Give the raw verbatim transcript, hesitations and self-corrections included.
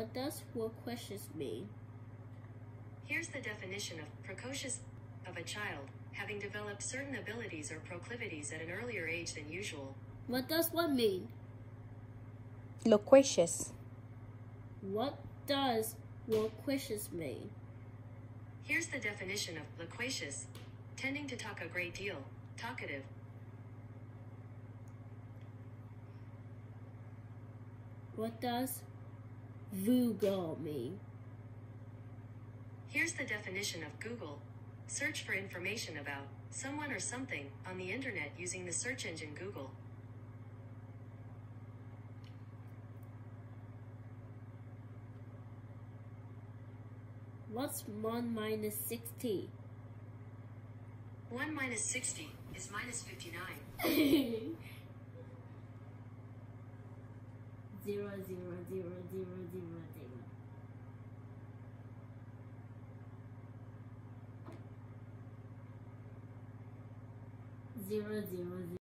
What does loquacious mean? Here's the definition of precocious of a child, having developed certain abilities or proclivities at an earlier age than usual. What does what mean? Loquacious. What does loquacious mean? Here's the definition of loquacious, tending to talk a great deal, talkative. What does Google mean? Here's the definition of Google. Search for information about someone or something on the internet using the search engine Google. What's one minus sixty? one minus sixty is minus fifty-nine. Zero, zero, zero, zero, zero, zero. Zero, zero, zero.